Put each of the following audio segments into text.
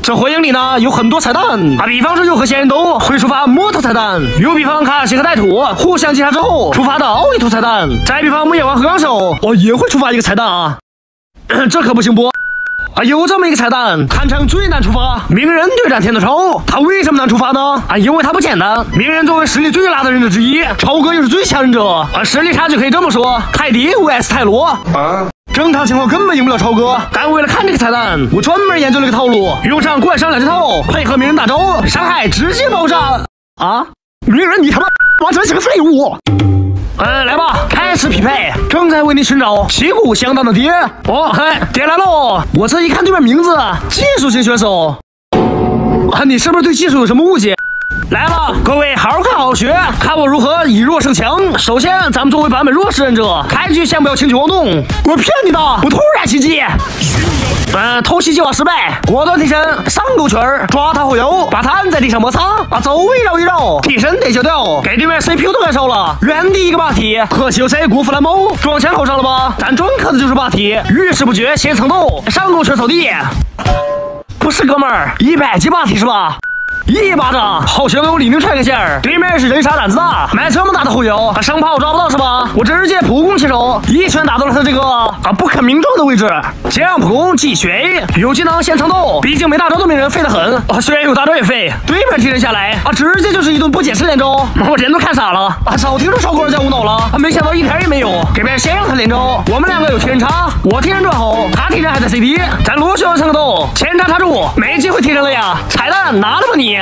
这火影里呢有很多彩蛋啊，比方说有和仙人斗会触发魔头彩蛋，又比方卡西和歹徒互相击杀之后触发的奥利图彩蛋，再比方木叶王和纲手也会触发一个彩蛋啊，这可不行不。啊，有这么一个彩蛋，堪称最难触发。鸣人对战天道潮，他为什么难触发呢？啊，因为他不简单。鸣人作为实力最拉的忍者之一，超哥又是最强忍者，啊，实力差距可以这么说，泰迪 vs 泰罗啊。正常情况根本赢不了超哥，但为了看这个彩蛋，我专门研究了一个套路，用上怪伤两件套，配合鸣人大招，伤害直接爆炸啊！鸣人你他妈真是个废物！来吧，开始匹配，正在为你寻找旗鼓相当的爹。哦，嘿，爹来喽！我这一看对面名字，技术型选手。啊，你是不是对技术有什么误解？来吧，各位好好看好好学，看我如何以弱胜强。首先，咱们作为版本弱势忍者，开局先不要轻举妄动。我骗你的，我突然袭击。偷袭计划失败，果断替身上勾拳，抓他后腰，把他按在地上摩擦，啊，走位绕一绕，替身得消掉，给对面 CPU 都燃烧了，原地一个霸体，可惜有谁辜负蓝猫，撞墙口上了吧？咱专克的就是霸体，遇事不决先蹭豆，上勾拳扫地。不是哥们儿，100级霸体是吧？一巴掌，好像有李宁踹个线儿，对面是人傻胆子大，买这么大的后腰，生怕我抓不到是吧？我直接普攻起手，一拳打到了他这个不可名状的位置，这样普攻继续 A， 有技能先蹭豆，毕竟没大招的鸣人废得很，虽然有大招也废，对面替人下来直接就是一顿不解释连招，我人都看傻了早听说超哥家无脑了，没想到一点也没有，这边先让他连招，我们两个有替人差，我替人转后，他替人还在 CD， 咱螺旋蹭个豆，前插插住，没机会替人了呀，彩蛋拿了吧你。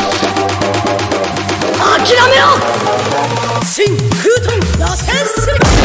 諦めろ新空遁螺旋する